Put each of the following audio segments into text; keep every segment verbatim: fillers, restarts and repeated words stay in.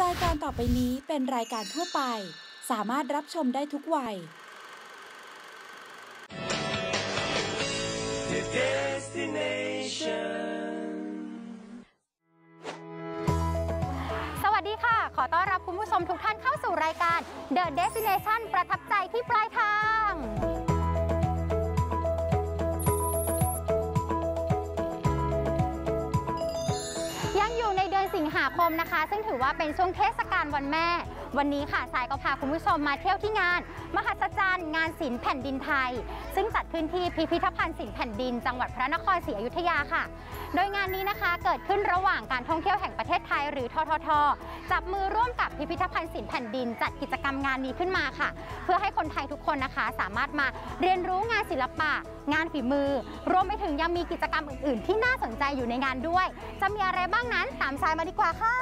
ายการต่อไปนี้เป็นรายการทั่วไปสามารถรับชมได้ทุกวัย The Destination สวัสดีค่ะขอต้อนรับคุณผู้ชมทุกท่านเข้าสู่รายการ The Destination ประทับใจที่ปลายทางยังอยู่ในเดือนสิงหาคมนะคะซึ่งถือว่าเป็นช่วงเทศกาลวันแม่วันนี้ค่ะสายก็พาคุณผู้ชมมาเที่ยวที่งานมหัศจรรย์งานศิลป์แผ่นดินไทยซึ่งจัดขึ้นที่พิพิธภัณฑ์ศิลป์แผ่นดินจังหวัดพระนครศรีอยุธยาค่ะโดยงานนี้นะคะเกิดขึ้นระหว่างการท่องเที่ยวแห่งประเทศไทยหรือททท.จับมือร่วมกับพิพิธภัณฑ์ศิลป์แผ่นดินจัดกิจกรรมงานนี้ขึ้นมาค่ะเพื่อให้คนไทยทุกคนนะคะสามารถมาเรียนรู้งานศิลปะงานฝีมือรวมไปถึงยังมีกิจกรรมอื่นๆที่น่าสนใจอยู่ในงานด้วยจะมีอะไรบ้างนั้นตามสายมาดีกว่าค่ะ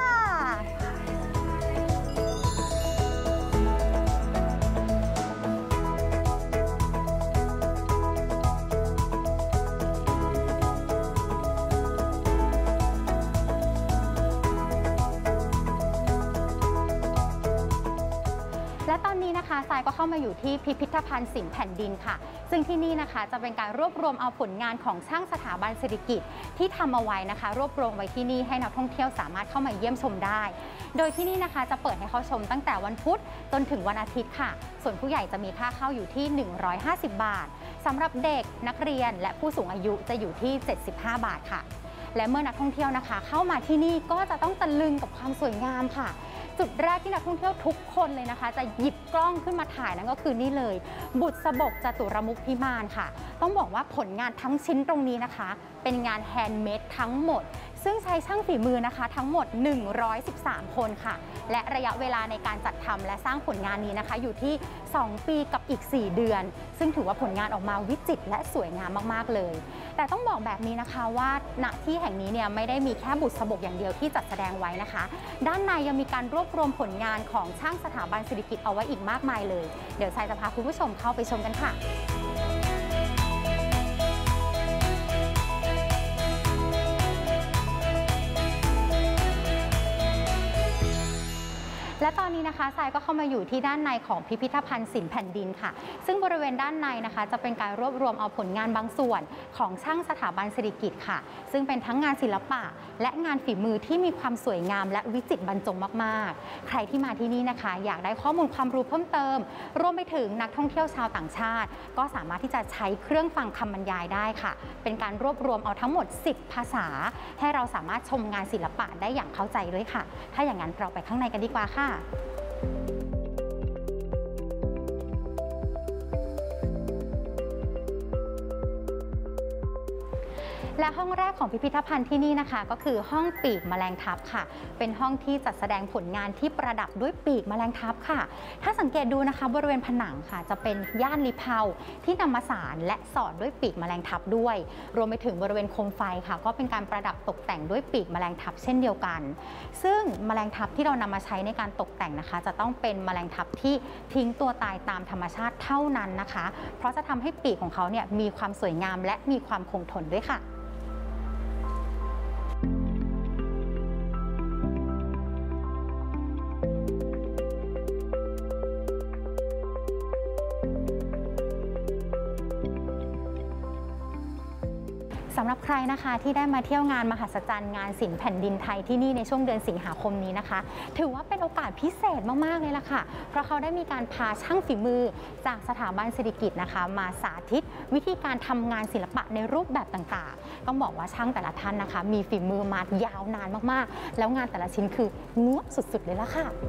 และตอนนี้นะคะทรายก็เข้ามาอยู่ที่พิพิธภัณฑ์ศิลป์แผ่นดินค่ะซึ่งที่นี่นะคะจะเป็นการรวบรวมเอาผลงานของช่างสถาบันเศรษฐกิจที่ทำเอาไว้นะคะรวบรวมไว้ที่นี่ให้นักท่องเที่ยวสามารถเข้ามาเยี่ยมชมได้โดยที่นี่นะคะจะเปิดให้เข้าชมตั้งแต่วันพุธจนถึงวันอาทิตย์ค่ะส่วนผู้ใหญ่จะมีค่าเข้าอยู่ที่หนึ่งร้อยห้าสิบบาทสำหรับเด็กนักเรียนและผู้สูงอายุจะอยู่ที่เจ็ดสิบห้าบาทค่ะและเมื่อนักท่องเที่ยวนะคะเข้ามาที่นี่ก็จะต้องตะลึงกับความสวยงามค่ะจุดแรกที่นักท่องเที่ยวทุกคนเลยนะคะจะหยิบกล้องขึ้นมาถ่ายนั่นก็คือนี่เลยบุษบกจตุรมุขพิมานค่ะต้องบอกว่าผลงานทั้งชิ้นตรงนี้นะคะเป็นงานแฮนด์เมดทั้งหมดซึ่งใช้ช่างฝีมือนะคะทั้งหมดหนึ่งร้อยสิบสามคนค่ะและระยะเวลาในการจัดทำและสร้างผลงานนี้นะคะอยู่ที่สองปีกับอีกสี่เดือนซึ่งถือว่าผลงานออกมาวิจิตรและสวยงามมากๆเลยแต่ต้องบอกแบบนี้นะคะว่าณที่แห่งนี้เนี่ยไม่ได้มีแค่บุษบกอย่างเดียวที่จัดแสดงไว้นะคะด้านในยังมีการรวบรวมผลงานของช่างสถาบันเศรษฐกิจเอาไว้อีกมากมายเลยเดี๋ยวทรายจะพาคุณผู้ชมเข้าไปชมกันค่ะและตอนนี้นะคะทรายก็เข้ามาอยู่ที่ด้านในของพิพิธภัณฑ์ศิลป์แผ่นดินค่ะซึ่งบริเวณด้านในนะคะจะเป็นการรวบรวมเอาผลงานบางส่วนของช่างสถาบันเศรษฐกิจค่ะซึ่งเป็นทั้งงานศิลปะและงานฝีมือที่มีความสวยงามและวิจิตรบรรจงมากๆใครที่มาที่นี่นะคะอยากได้ข้อมูลความรู้เพิ่มเติมรวมไปถึงนักท่องเที่ยวชาวต่างชาติก็สามารถที่จะใช้เครื่องฟังคำบรรยายได้ค่ะเป็นการรวบรวมเอาทั้งหมดสิบภาษาให้เราสามารถชมงานศิลปะได้อย่างเข้าใจด้วยค่ะถ้าอย่างนั้นเราไปข้างในกันดีกว่าค่ะและห้องแรกของพิพิธภัณฑ์ที่นี่นะคะก็คือห้องปีกแมลงทับค่ะเป็นห้องที่จัดแสดงผลงานที่ประดับด้วยปีกแมลงทับค่ะถ้าสังเกตดูนะคะบริเวณผนังค่ะจะเป็นย่านลิเพาที่นำมาสานและสอดด้วยปีกแมลงทับด้วยรวมไปถึงบริเวณโคมไฟค่ะก็เป็นการประดับตกแต่งด้วยปีกแมลงทับเช่นเดียวกันซึ่งแมลงทับที่เรานำมาใช้ในการตกแต่งนะคะจะต้องเป็นแมลงทับที่ทิ้งตัวตายตามธรรมชาติเท่านั้นนะคะเพราะจะทำให้ปีกของเขาเนี่ยมีความสวยงามและมีความคงทนด้วยค่ะสำหรับใครนะคะที่ได้มาเที่ยวงานมหัศจรรย์งานศิลป์แผ่นดินไทยที่นี่ในช่วงเดือนสิงหาคมนี้นะคะถือว่าเป็นโอกาสพิเศษมากๆเลยล่ะค่ะเพราะเขาได้มีการพาช่างฝีมือจากสถาบันเศรษฐกิจนะคะมาสาธิตวิธีการทำงานศิลปะในรูปแบบต่างๆต้องบอกว่าช่างแต่ละท่านนะคะมีฝีมือมายาวนานมากๆแล้วงานแต่ละชิ้นคือเงื้อสุดๆเลยล่ะค่ะ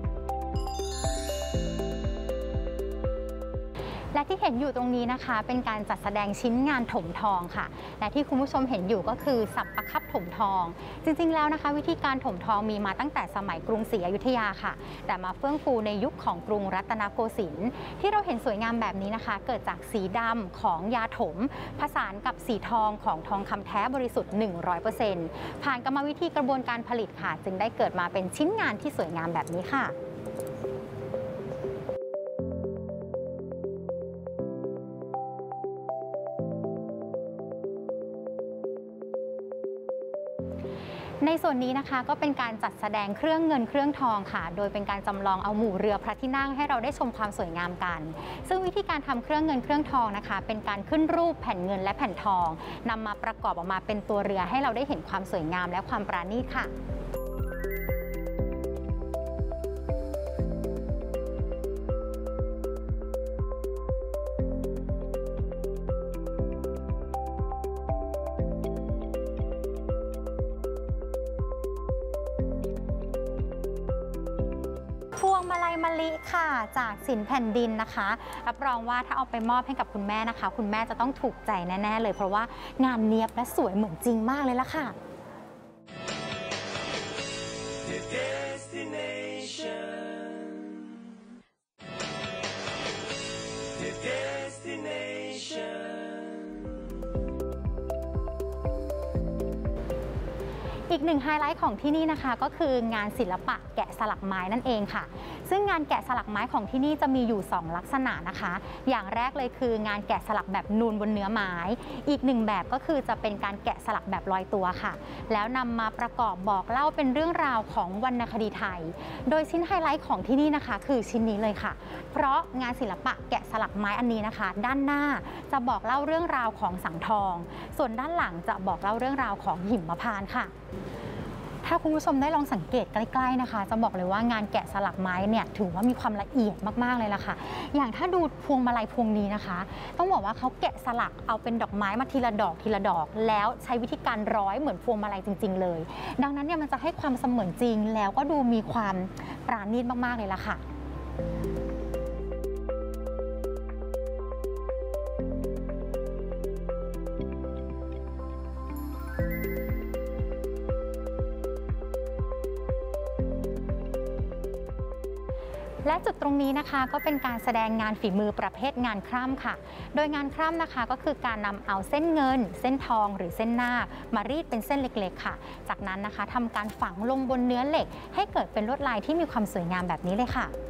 และที่เห็นอยู่ตรงนี้นะคะเป็นการจัดแสดงชิ้นงานถมทองค่ะและที่คุณผู้ชมเห็นอยู่ก็คือสับประคับถมทองจริงๆแล้วนะคะวิธีการถมทองมีมาตั้งแต่สมัยกรุงศรีอยุธยาค่ะแต่มาเฟื่องฟูในยุคของกรุงรัตนโกสินทร์ที่เราเห็นสวยงามแบบนี้นะคะเกิดจากสีดำของยาถมผสานกับสีทองของทองคำแท้บริสุทธิ์ หนึ่งร้อยเปอร์เซ็นต์ ผ่านกรรมวิธีกระบวนการผลิตค่ะจึงได้เกิดมาเป็นชิ้นงานที่สวยงามแบบนี้ค่ะ ในส่วนนี้นะคะก็เป็นการจัดแสดงเครื่องเงินเครื่องทองค่ะโดยเป็นการจำลองเอาหมู่เรือพระที่นั่งให้เราได้ชมความสวยงามกันซึ่งวิธีการทำเครื่องเงินเครื่องทองนะคะเป็นการขึ้นรูปแผ่นเงินและแผ่นทองนำมาประกอบออกมาเป็นตัวเรือให้เราได้เห็นความสวยงามและความปราณีตค่ะพวงมาลัยมะลิค่ะจากศิลป์แผ่นดินนะคะรับรองว่าถ้าเอาไปมอบให้กับคุณแม่นะคะคุณแม่จะต้องถูกใจแน่ๆเลยเพราะว่างานเนียบและสวยเหมือนจริงมากเลยล่ะค่ะ The destination. The destination. อีกหนึ่งไฮไลท์ของที่นี่นะคะก็คืองานศิลปะแกะสลักไม้นั่นเองค่ะซึ่งงานแกะสลักไม้ของที่นี่จะมีอยู่สองลักษณะนะคะอย่างแรกเลยคืองานแกะสลักแบบนูนบนเนื้อไม้อีกหนึ่งแบบก็คือจะเป็นการแกะสลักแบบลอยตัวค่ะแล้วนำมาประกอบบอกเล่าเป็นเรื่องราวของวรรณคดีไทยโดยชิ้นไฮไลท์ของที่นี่นะคะคือชิ้นนี้เลยค่ะเพราะงานศิลปะแกะสลักไม้อันนี้นะคะด้านหน้าจะบอกเล่าเรื่องราวของสังทองส่วนด้านหลังจะบอกเล่าเรื่องราวของหิมพานต์ค่ะถ้าคุณผู้ชมได้ลองสังเกตใกล้ๆนะคะจะบอกเลยว่างานแกะสลักไม้เนี่ยถือว่ามีความละเอียดมากๆเลยล่ะค่ะอย่างถ้าดูพวงมาลัยพวงนี้นะคะต้องบอกว่าเขาแกะสลักเอาเป็นดอกไม้มาทีละดอกทีละดอกแล้วใช้วิธีการร้อยเหมือนพวงมาลัยจริงๆเลยดังนั้นเนี่ยมันจะให้ความเสมือนจริงแล้วก็ดูมีความปราณีตมากๆเลยล่ะค่ะและจุดตรงนี้นะคะก็เป็นการแสดงงานฝีมือประเภทงานคร่ำค่ะโดยงานคร่ำนะคะก็คือการนำเอาเส้นเงินเส้นทองหรือเส้นนาคมารีดเป็นเส้นเล็กๆค่ะจากนั้นนะคะทำการฝังลงบนเนื้อเหล็กให้เกิดเป็นลวดลายที่มีความสวยงามแบบนี้เลยค่ะ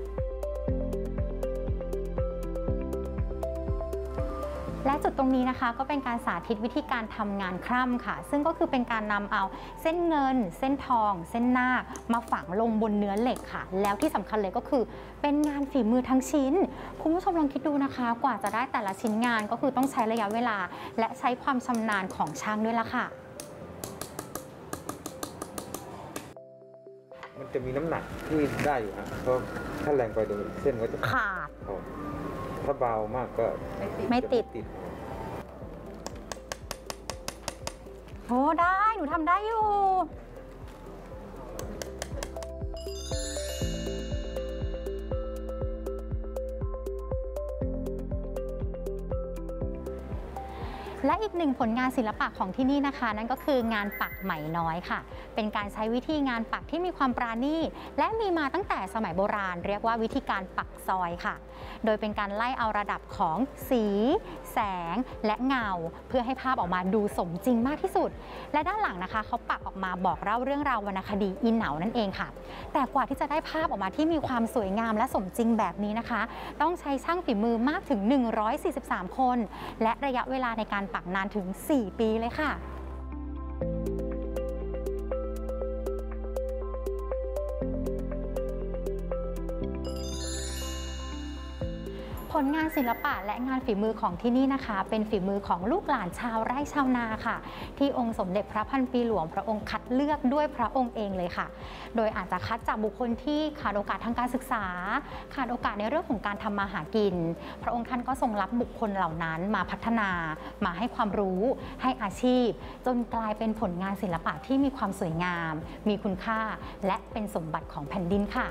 และจุดตรงนี้นะคะก็เป็นการสาธิตวิธีการทำงานคร่ำค่ะซึ่งก็คือเป็นการนำเอาเส้นเงินเส้นทองเส้นนาคมาฝังลงบนเนื้อเหล็กค่ะแล้วที่สำคัญเลยก็คือเป็นงานฝีมือทั้งชิ้นคุณผู้ชมลองคิดดูนะคะกว่าจะได้แต่ละชิ้นงานก็คือต้องใช้ระยะเวลาและใช้ความชำนาญของช่างด้วยล่ะค่ะมันจะมีน้ำหนักที่ได้อยู่ฮะเพราะถ้าแรงไปโดนเส้นก็จะขาดถ้าเบามากก็ไม่ติดโอ้ได้หนูทำได้อยู่และอีกหนึ่งผลงานศิลปะของที่นี่นะคะนั่นก็คืองานปักไหมน้อยค่ะเป็นการใช้วิธีงานปักที่มีความปราณีตและมีมาตั้งแต่สมัยโบราณเรียกว่าวิธีการปักซอยค่ะโดยเป็นการไล่เอาระดับของสีแสงและเงาเพื่อให้ภาพออกมาดูสมจริงมากที่สุดและด้านหลังนะคะเขาปักออกมาบอกเล่าเรื่องราววรรณคดีอีเหนานั่นเองค่ะแต่กว่าที่จะได้ภาพออกมาที่มีความสวยงามและสมจริงแบบนี้นะคะต้องใช้ช่างฝีมือมากถึงหนึ่งร้อยสี่สิบสามคนและระยะเวลาในการปักนานถึงสี่ปีเลยค่ะผลงานศิลปะและงานฝีมือของที่นี่นะคะเป็นฝีมือของลูกหลานชาวไร่ชาวนาค่ะที่องค์สมเด็จพระพันปีหลวงพระองค์คัดเลือกด้วยพระองค์เองเลยค่ะโดยอาจจะคัดจากบุคคลที่ขาดโอกาสทางการศึกษาขาดโอกาสในเรื่องของการทำมาหากินพระองค์ท่านก็ทรงรับบุคคลเหล่านั้นมาพัฒนามาให้ความรู้ให้อาชีพจนกลายเป็นผลงานศิลปะที่มีความสวยงามมีคุณค่าและเป็นสมบัติของแผ่นดินค่ะ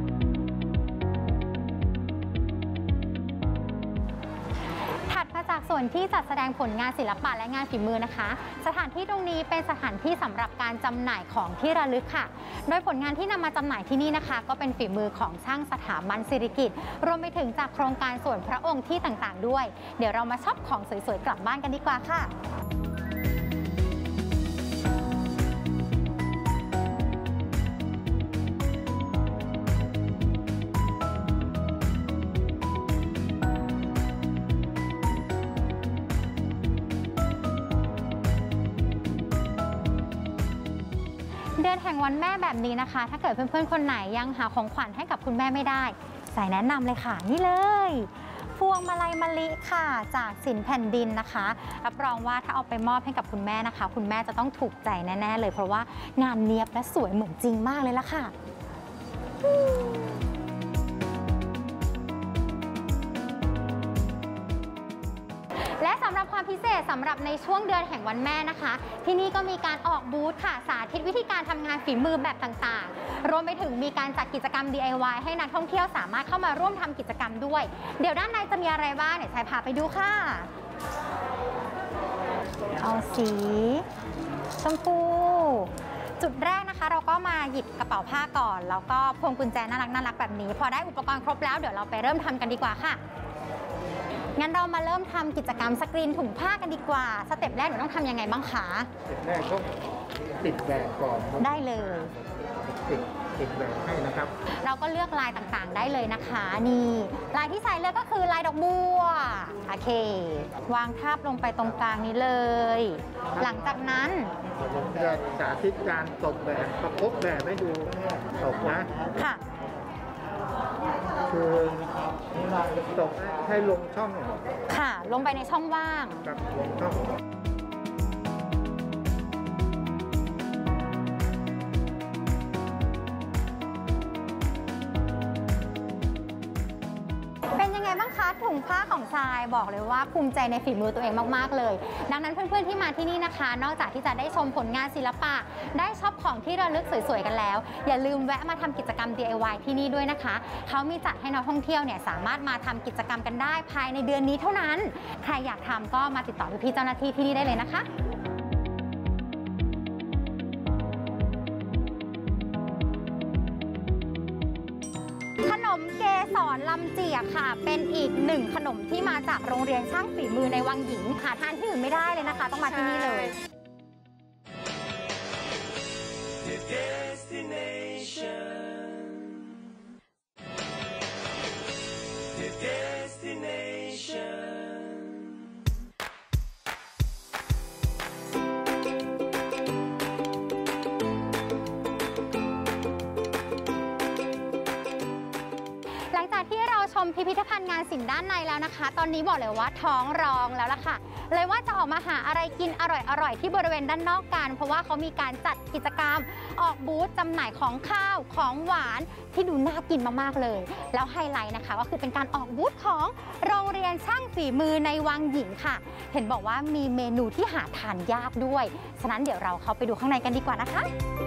ส่วนวนที่จัดแสดงผลงานศิลปะและงานฝีมือนะคะสถานที่ตรงนี้เป็นสถานที่สำหรับการจำหน่ายของที่ระลึกค่ะโดยผลงานที่นำมาจำหน่ายที่นี่นะคะก็เป็นฝีมือของช่างสถาบันสิริกิติ์รวมไปถึงจากโครงการส่วนพระองค์ที่ต่างๆด้วยเดี๋ยวเรามาช็อปของสวยๆกลับบ้านกันดีกว่าค่ะเดือนแห่งวันแม่แบบนี้นะคะถ้าเกิดเพื่อนๆคนไหนยังหาของขวัญให้กับคุณแม่ไม่ได้สายแนะนำเลยค่ะนี่เลยพวงมาลัยมะลิค่ะจากสินแผ่นดินนะคะรับรองว่าถ้าเอาไปมอบให้กับคุณแม่นะคะคุณแม่จะต้องถูกใจแน่ๆเลยเพราะว่างานเนียบและสวยเหมือนจริงมากเลยล่ะค่ะและสำหรับความพิเศษสำหรับในช่วงเดือนแห่งวันแม่นะคะที่นี่ก็มีการออกบูธค่ะสาธิตวิธีการทำงานฝีมือแบบต่างๆรวมไปถึงมีการจัดกิจกรรม ดี ไอ วาย ให้นักท่องเที่ยวสามารถเข้ามาร่วมทำกิจกรรมด้วยเดี๋ยวด้านในจะมีอะไรบ้างเดี๋ยวชายพาไปดูค่ะเอาสีชมพูจุดแรกนะคะเราก็มาหยิบกระเป๋าผ้าก่อนแล้วก็พวงกุญแจน่ารักน่ารักแบบนี้พอได้อุปกรณ์ครบแล้วเดี๋ยวเราไปเริ่มทำกันดีกว่าค่ะงั้นเรามาเริ่มทำกิจกรรมสกรีนถุงผ้ากันดีกว่าสเต็ปแรกหนูต้องทำยังไงบ้างคะสเต็ปแรกต้องติดแบบก่อนได้เลยติดติดแบบให้นะครับเราก็เลือกลายต่างๆได้เลยนะคะนี่ลายที่ใส่เลือกก็คือลายดอกบัวโอเควางทาบลงไปตรงกลางนี้เลยหลังจากนั้นผมจะสาธิตการตกแบบประกบแบบให้ดูตกนะค่ะคือตกให้ลงช่องค่ะลงไปในช่องว่างกับลงช่องเป็นยังไงบ้างคะถุงผ้าของทรายบอกเลยว่าภูมิใจในฝีมือตัวเองมากๆเลยดังนั้นเพื่อนๆที่มาที่นี่นะคะนอกจากที่จะได้ชมผลงานศิลปะได้ช็อปของที่ระลึกสวยๆกันแล้วอย่าลืมแวะมาทำกิจกรรม ดี ไอ วาย ที่นี่ด้วยนะคะเขามีจัดให้นักท่องเที่ยวเนี่ยสามารถมาทำกิจกรรมกันได้ภายในเดือนนี้เท่านั้นใครอยากทำก็มาติดต่อพี่ๆเจ้าหน้าที่ที่นี่ได้เลยนะคะขนมเกสรลำเจียกค่ะเป็นอีกหนึ่งขนมที่มาจากโรงเรียนช่างฝีมือในวังหญิงหาทานที่อื่นไม่ได้เลยนะคะต้องมาที่นี่เลย The destination The destination หลังจากที่เราชมพิพิธภัณฑ์งานศิลป์ด้านในแล้วนะคะตอนนี้บอกเลยว่าท้องร้องแล้วล่ะค่ะเลยว่าจะออกมาหาอะไรกินอร่อยๆที่บริเวณด้านนอกกันเพราะว่าเขามีการจัดกิจกรรมออกบูธจำหน่ายของข้าวของหวานที่ดูน่ากินมากๆเลยแล้วไฮไลท์นะคะก็คือเป็นการออกบูธของโรงเรียนช่างฝีมือในวังหญิงค่ะเห็นบอกว่ามีเมนูที่หาทานยากด้วยฉะนั้นเดี๋ยวเราเข้าไปดูข้างในกันดีกว่านะคะ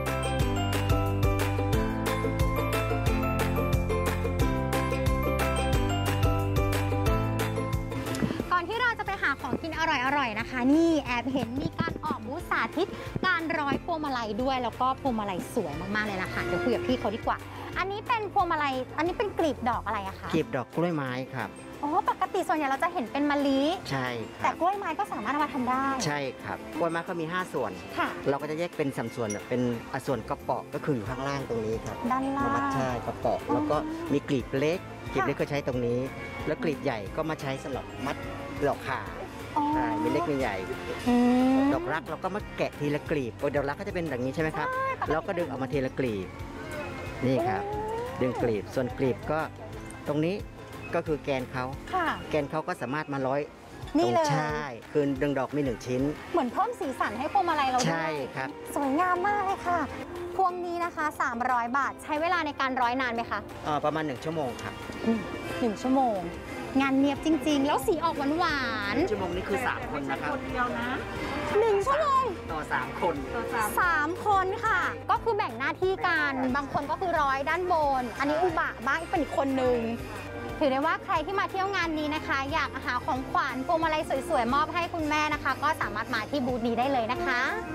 ของกินอร่อยๆนะคะนี่แอบเห็นมีการออกบูธสาธิตการร้อยพวงมาลัยด้วยแล้วก็พวงมาลัยสวยมากๆเลยล่ะค่ะเดี๋ยวคุยกับพี่เขาดีกว่าอันนี้เป็นพวงมาลัยอันนี้เป็นกลีบดอกอะไรอะคะกลีบดอกกล้วยไม้ครับอ๋อปกติส่วนใหญ่เราจะเห็นเป็นมะลิใช่แต่กล้วยไม้ก็สามารถเอามาทำได้ใช่ครับกล้วยไม้ก็มีห้าส่วนค่ะเราก็จะแยกเป็นสามส่วนเป็นส่วนกระเปาะก็คืออยู่ข้างล่างตรงนี้ครับด้านล่างใช่กระเปาะแล้วก็มีกลีบเล็กกลีบเล็กก็ใช้ตรงนี้แล้วกลีบใหญ่ก็มาใช้สำหรับมัดดอกขาใช่มีเล็กมีใหญ่ดอกรักเราก็มาแกะทีละกลีบดอกรักก็จะเป็นอย่างนี้ใช่ไหมครับแล้วก็ดึงออกมาทีละกลีบนี่ครับดึงกลีบส่วนกลีบก็ตรงนี้ก็คือแกนเขาแกนเขาก็สามารถมาร้อยนี่เลยใช่คือดึงดอกมีหนึ่งชิ้นเหมือนเพิ่มสีสันให้พวงมาลัยเราด้วยใช่ครับสวยงามมากเลยค่ะพวงนี้นะคะสามร้อยบาทใช้เวลาในการร้อยนานไหมคะอ๋อประมาณหนึ่งชั่วโมงครับหนึ่งชั่วโมงงานเนียบจริงๆแล้วสีออกหวานๆชั่วโมงนี้คือสามคนนะครับคนเดียวนะหนึ่งชั่วโมงต่อสามคนสามคนค่ะก็คือแบ่งหน้าที่กันบางคนก็คือร้อยด้านบนอันนี้อุบะบ้างอีกเป็นอีกคนนึงถือได้ว่าใครที่มาเที่ยวงานนี้นะคะ อยากหาของขวัญพวงมาลัยสวยๆมอบให้คุณแม่นะคะ ก็สามารถมาที่บูธนี้ได้เลยนะคะ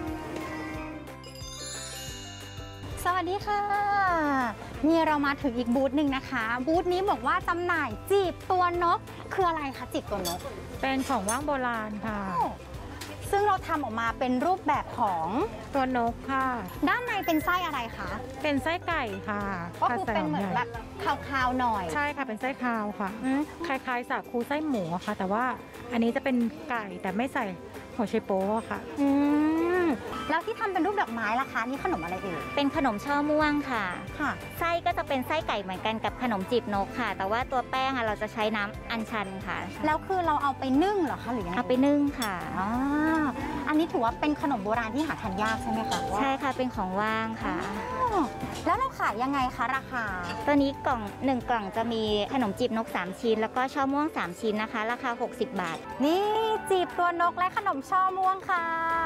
สวัสดีค่ะนี่เรามาถึงอีกบูธหนึ่งนะคะ บูธนี้บอกว่าจำหน่ายจีบตัวนกคืออะไรคะจีบตัวนกเป็นของว่างโบราณค่ะซึ่งเราทำออกมาเป็นรูปแบบของตัวนกค่ะด้านในเป็นไส้อะไรคะเป็นไส้ไก่ค่ะก็คือเป็นเหมือนแบบคาวๆหน่อยใช่ค่ะเป็นไส้คาวค่ะอืมคล้ายๆสาคูไส้หมูอะค่ะ แต่ว่าอันนี้จะเป็นไก่แต่ไม่ใส่หัวไชโป๊ะค่ะอืมแล้วที่ทำเป็นรูปดอกไม้ล่ะคะนี่ขนมอะไรเอ่ยเป็นขนมช่อม่วงค่ะค่ะไส้ก็จะเป็นไส้ไก่เหมือนกันกับขนมจีบนกค่ะ แต่ว่าตัวแป้งอะเราจะใช้น้ำอัญชันค่ะแล้วคือเราเอาไปนึ่งเหรอคะหรือยังไงเอาไปนึ่งค่ะอ่าอันนี้ถือว่าเป็นขนมโบราณที่หาทานยากใช่ไหมคะใช่ค่ะเป็นของว่างค่ะอ๋อแล้วเราขายยังไงคะราคาตัวนี้กล่องหนึ่งกล่องจะมีขนมจีบนกสามชิ้น แล้วก็ช่อม่วงสามชิ้นนะคะ ราคาหกสิบบาทนี่จีบตัวนกและขนมช่อม่วงค่ะ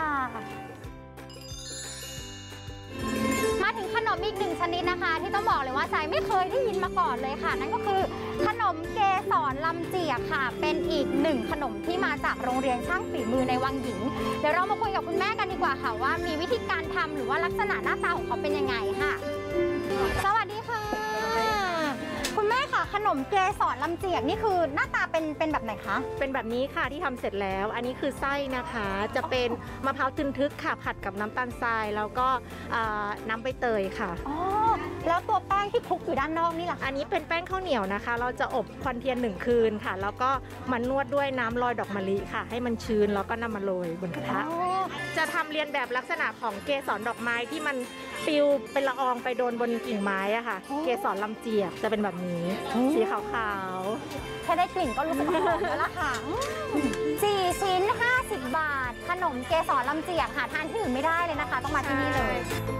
มาถึงขนมอีกหนึ่งชนิดนะคะ ที่ต้องบอกเลยว่าสายไม่เคยได้ยินมาก่อนเลยค่ะ นั่นก็คือขนมเกสรลำเจียกค่ะ เป็นอีกหนึ่งขนมที่มาจากโรงเรียนช่างฝีมือในวังหญิง เดี๋ยวเรามาคุยกับคุณแม่กันดีกว่าค่ะว่ามีวิธีการทำหรือว่าลักษณะหน้าตาของเขาเป็นยังไงค่ะ สวัสดีค่ะ คุณแม่ค่ะขนมเกสรลำเจียกนี่คือหน้าตาเป็นเป็นแบบไหนคะเป็นแบบนี้ค่ะที่ทำเสร็จแล้ว อันนี้คือไส้นะคะ จะเป็นมะพร้าวทึนทึกค่ะผัดกับน้ำตาลทราย แล้วก็อ่าน้ำใบเตยค่ะอ๋อ แล้วตัวแป้งที่คลุกอยู่ด้านนอกนี่ล่ะคะอันนี้เป็นแป้งข้าวเหนียวนะคะ เราจะอบควันเทียนหนึ่งคืนค่ะ แล้วก็มานวดด้วยน้ำลอยดอกมะลิค่ะ ให้มันชื้นแล้วก็นำมาโรยบนกระทะอ๋อจะทำเรียนแบบลักษณะของเกสรดอกไม้ที่มันปลิวเป็นละอองไปโดนบนกิ่งไม้อะค่ะ เกสรลำเจียกจะเป็นแบบนี้สีขาวๆแค่ได้กลิ่นก็รู้สึกหอมแล้วล่ะค่ะสี่ชิ้นห้าสิบบาท ขนมเกสรลำเจียกหาทานที่อื่นไม่ได้เลยนะคะ ต้องมาที่นี่เลย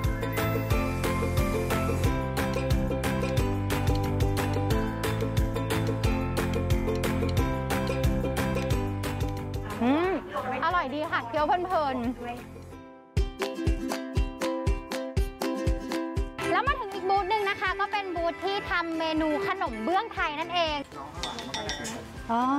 อืมอร่อยดีค่ะเคี้ยวเพลินๆแล้วมาถึงอีกบูธหนึ่งนะคะ ก็เป็นบูธที่ทำเมนูขนมเบื้องไทยนั่นเองอ๋อ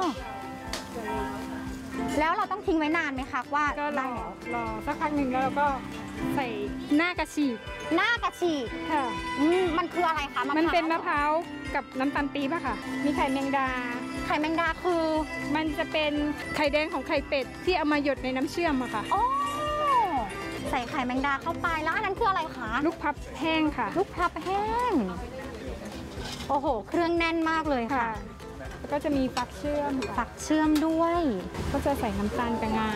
แล้วเราต้องทิ้งไว้นานไหมคะว่าก็รได้อแล้วรอสักพักหนึ่งแล้วเราก็ใส่หน้ากระฉีกหน้ากระฉีกค่ะอืมมันคืออะไรคะมันเป็นมะพร้าวกับน้ำตาลปี๊บอะค่ะ มีไข่แมงดาไข่แมงดาคือมันจะเป็นไข่แดงของไข่เป็ดที่เอามาหยดในน้ำเชื่อมอะค่ะอ๋อใส่ไข่แมงดาเข้าไปแล้วอันนั้นคืออะไรคะลูกพับแห้งค่ะลูกพลับแห้งโอ้โห เครื่องแน่นมากเลยค่ะค่ะ แล้วก็จะมีฟักเชื่อมฝักเชื่อมด้วยก็จะใส่น้ำตาลกะงา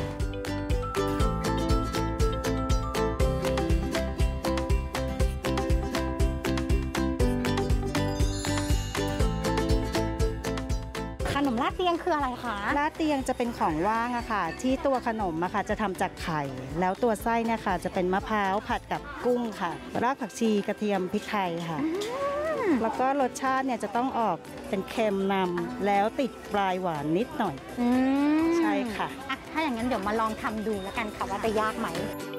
ขนมลาดเตียงคืออะไรคะลาดเตียงจะเป็นของว่างอะค่ะ ที่ตัวขนมอะค่ะจะทำจากไข่ แล้วตัวไส้เนี่ยค่ะจะเป็นมะพร้าวผัดกับกุ้งค่ะ รากผักชีกระเทียมพริกไทยค่ะ แล้วก็รสชาติเนี่ยจะต้องออกเป็นเค็มนำแล้วติดปลายหวานนิดหน่อยอืมใช่ค่ะอ่ะ ถ้าอย่างนั้นเดี๋ยวมาลองทำดูแล้วกันค่ะว่าจะยากไหม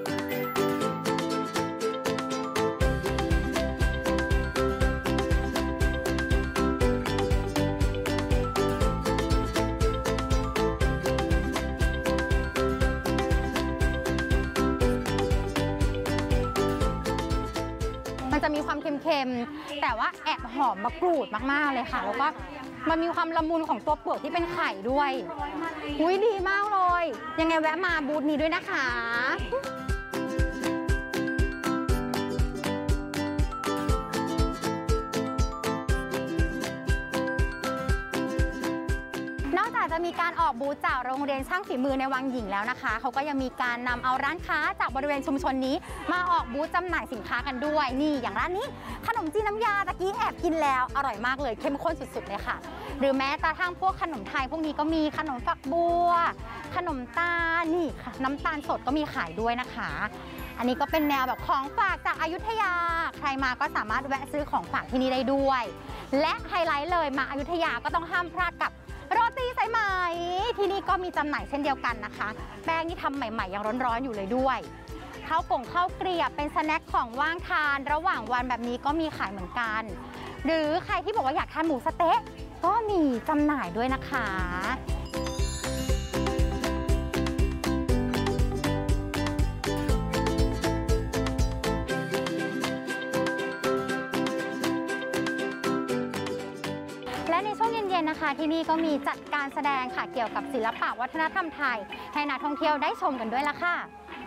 มันจะมีความเค็มๆ แต่ว่าแอบหอมมะกรูดมากๆเลยค่ะ แล้วก็มันมีความละมุนของตัวเปลือกที่เป็นไข่ด้วย อุ้ยดีมากเลย ยังไงแวะมาบูธนี้ด้วยนะคะ นอกจากจะมีการออกบูธจากโรงเรียนช่างฝีมือในวังหญิงแล้วนะคะเขาก็ยังมีการนำเอาร้านค้าจากบริเวณชุมชนนี้ มาออกบูธจำหน่ายสินค้ากันด้วยนี่อย่างร้านนี้ขนมจีนน้ำยาตะกี้แอบกินแล้วอร่อยมากเลยเข้มข้นสุดๆเลยค่ะ หรือแม้กระทั่งพวกขนมไทยพวกนี้ก็มีขนมฝักบัว ขนมตาลนี่ค่ะน้ำตาลสดก็มีขายด้วยนะคะ อันนี้ก็เป็นแนวแบบของฝากจากอยุธยา ใครมาก็สามารถแวะซื้อของฝากที่นี่ได้ด้วย และไฮไลท์เลยมาอยุธยาก็ต้องห้ามพลาดกับโรตีสายไหมที่นี่ก็มีจำหน่ายเช่นเดียวกันนะคะ แป้งนี่ทำใหม่ๆยังร้อนๆอยู่เลยด้วยข้าวกล่องข้าวเกลียบเป็นสแน็คของว่างทานระหว่างวันแบบนี้ก็มีขายเหมือนกันหรือใครที่บอกว่าอยากทานหมูสะเต๊ะก็มีจำหน่ายด้วยนะคะและในช่วงเย็นๆนะคะที่นี่ก็มีจัดการแสดงค่ะเกี่ยวกับศิลปะวัฒนธรรมไทยให้นักท่องเที่ยวได้ชมกันด้วยละค่ะ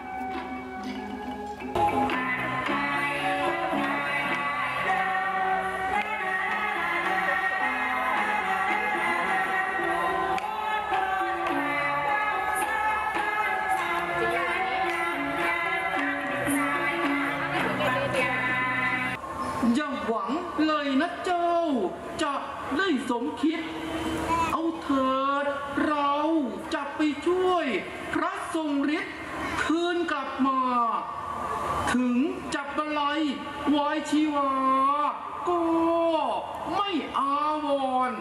อย่าหวังเลยนะเจ้าจะได้สมคิดเอาเถิดเราจะไปช่วยพระทรงฤทธิ์คืนกลับมา ถึงจับอะไรวายชีวาก็ไม่อาวรณ์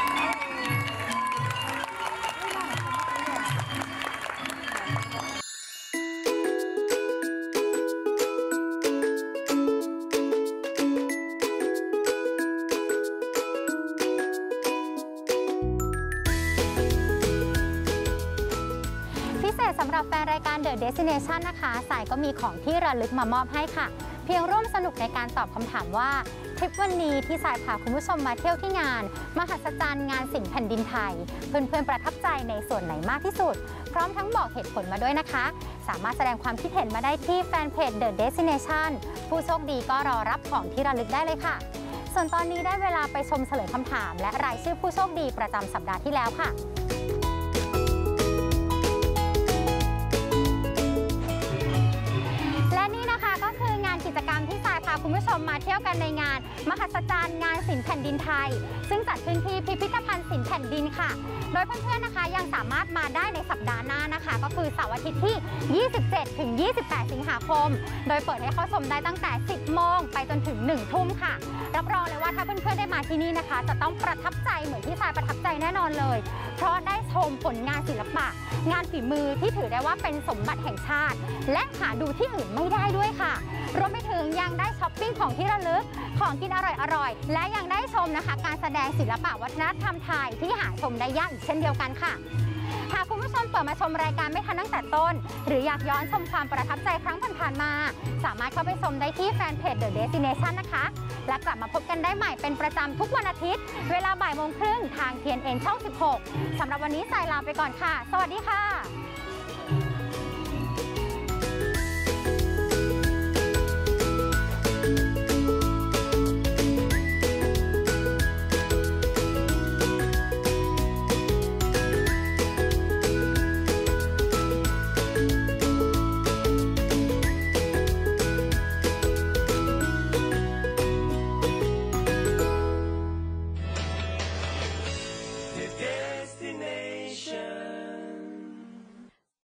สำหรับแฟนรายการ The Destination นะคะสายก็มีของที่ระลึกมามอบให้ค่ะเพียงร่วมสนุกในการตอบคำถามว่าทริปวันนี้ที่สายพาคุณผู้ชมมาเที่ยวที่งานมหัศจรรย์งานศิลป์แผ่นดินไทยเพื่อนๆประทับใจในส่วนไหนมากที่สุดพร้อมทั้งบอกเหตุผลมาด้วยนะคะสามารถแสดงความคิดเห็นมาได้ที่แฟนเพจ The Destination ผู้โชคดีก็รอรับของที่ระลึกได้เลยค่ะส่วนตอนนี้ได้เวลาไปชมเฉลยคำถามและรายชื่อผู้โชคดีประจำสัปดาห์ที่แล้วค่ะกิจกรรมที่สายพาคุณผู้ชมมาเที่ยวกันในงานมหัศจรรย์งานศิลป์แผ่นดินไทยซึ่งจัดขึ้นที่พิพิธภัณฑ์ศิลป์แผ่นดินค่ะโดยเพื่อนๆนะคะยังสามารถมาได้ในสัปดาห์หน้านะคะก็คือเสาร์อาทิตย์ที่ ยี่สิบเจ็ดถึงยี่สิบแปด สิงหาคมโดยเปิดให้เข้าชมได้ตั้งแต่ สิบโมงไปจนถึง หนึ่งทุ่มค่ะรับรองเลยว่าถ้าเพื่อนๆได้มาที่นี่นะคะจะต้องประทับใจเหมือนที่สายประทับใจแน่นอนเลยเพราะได้ชมผลงานศิลปะงานฝีมือที่ถือได้ว่าเป็นสมบัติแห่งชาติและหาดูที่อื่นไม่ได้ด้วยค่ะรวมไปถึงยังได้ช้อปปิ้งของที่ระลึกของกินอร่อยๆและยังได้ชมนะคะการแสดงศิลปะวัฒนธรรมไทยที่หาชมได้ยากอีกเช่นเดียวกันค่ะหากคุณผู้ชมเปิดมาชมรายการไม่ทันตั้งแต่ต้นหรืออยากย้อนชมความประทับใจครั้งผ่านๆมาสามารถเข้าไปชมได้ที่แฟนเพจ The Destination นะคะและกลับมาพบกันได้ใหม่เป็นประจำทุกวันอาทิตย์เวลาบ่ายโมงครึ่งทาง ที เอ็น เอ็น ช่อง สิบหกสำหรับวันนี้สายลาไปก่อนค่ะสวัสดีค่ะ